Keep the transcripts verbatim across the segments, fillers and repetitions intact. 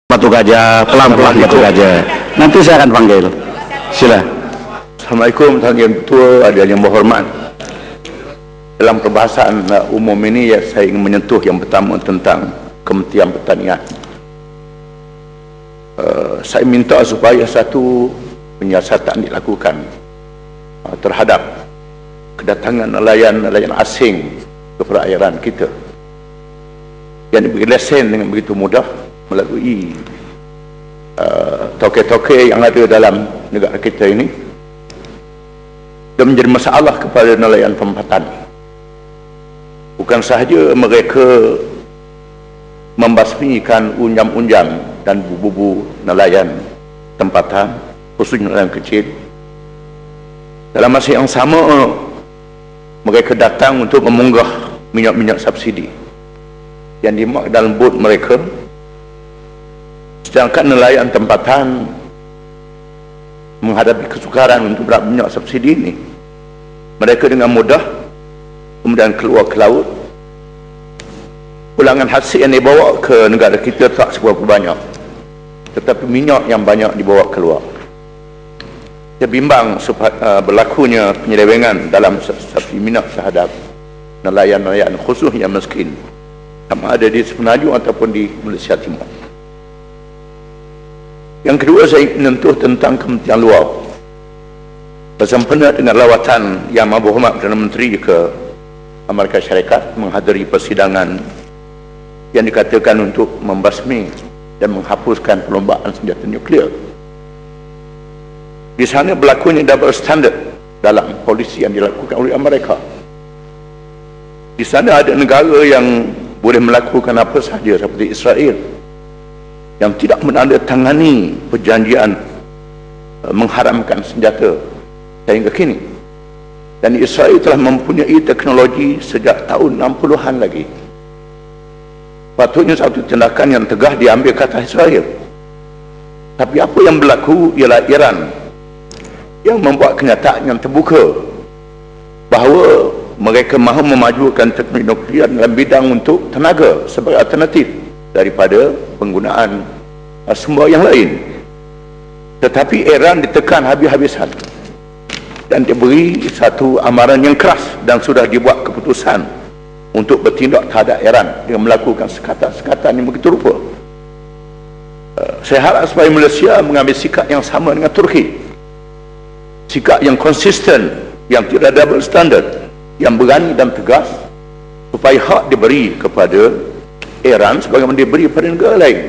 Batu Gajah, pelan-pelan Batu Gajah. Nanti saya akan panggil. Sila. Assalamualaikum Tuan Ketua, ada yang berhormat. Dalam perbahasan uh, umum ini ya, saya ingin menyentuh yang pertama tentang Kementerian Pertanian. Uh, saya minta supaya satu penyiasatan dilakukan uh, terhadap kedatangan nelayan-nelayan asing ke perairan kita yang diberi lesen dengan begitu mudah melalui uh, toke-toke yang ada dalam negara kita ini, dan menjadi masalah kepada nelayan tempatan. Bukan sahaja mereka membasmikan unjam-unjam dan bubu-bubu nelayan tempatan, khususnya nelayan kecil. Dalam masa yang sama, mereka datang untuk memunggah minyak-minyak subsidi yang dimuat dalam bot mereka. Sedangkan nelayan tempatan menghadapi kesukaran untuk berat minyak subsidi ini, mereka dengan mudah kemudian keluar ke laut. Ulangan hasil yang dibawa ke negara kita tak seberapa banyak, tetapi minyak yang banyak dibawa keluar. Dia bimbang uh, berlakunya penyelewengan dalam subsidi minyak terhadap nelayan-nelayan khusus yang miskin, sama ada di Semenanjung ataupun di Malaysia Timur. Yang kedua, saya ingin menyentuh tentang Kementerian Luar. Bersempena dengan lawatan Yang Maha Berhormat Perdana Menteri ke Amerika Syarikat menghadiri persidangan yang dikatakan untuk membasmi dan menghapuskan perlombaan senjata nuklear. Di sana berlakunya double standard dalam polisi yang dilakukan oleh Amerika. Di sana ada negara yang boleh melakukan apa sahaja seperti Israel, yang tidak menandatangani perjanjian uh, mengharamkan senjata sehingga kini. Dan Israel telah mempunyai teknologi sejak tahun enam puluhan lagi. Patutnya satu tindakan yang tegah diambil ke atas Israel. Tapi apa yang berlaku ialah Iran yang membuat kenyataan yang terbuka bahawa mereka mahu memajukan teknologi nuklear dalam bidang untuk tenaga sebagai alternatif daripada penggunaan uh, sumber yang lain. Tetapi Iran ditekan habis-habisan dan diberi satu amaran yang keras, dan sudah dibuat keputusan untuk bertindak terhadap Iran dengan melakukan sekatan-sekatan yang begitu rupa. Uh, saya harap supaya Malaysia mengambil sikap yang sama dengan Turki, sikap yang konsisten, yang tidak double standard, yang berani dan tegas, supaya hak diberi kepada Iran sebagaimana diberi pada negara lain.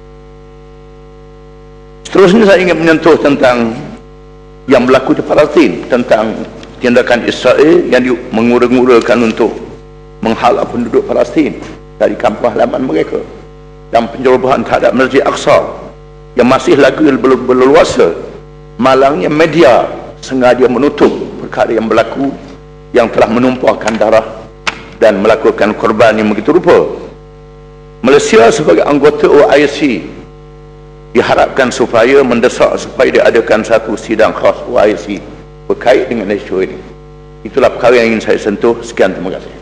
Seterusnya, saya ingin menyentuh tentang yang berlaku di Palestin, tentang tindakan Israel yang mengura-ngurakan untuk menghalau penduduk Palestin dari kampung halaman mereka, dan pencerobohan terhadap Masjid Aqsa yang masih lagi berleluasa. Malangnya media sengaja menutup perkara yang berlaku, yang telah menumpahkan darah dan melakukan korban yang begitu rupa. Malaysia sebagai anggota O I C diharapkan supaya mendesak supaya diadakan satu sidang khas O I C berkait dengan isu ini. Itulah perkara yang ingin saya sentuh. Sekian, terima kasih.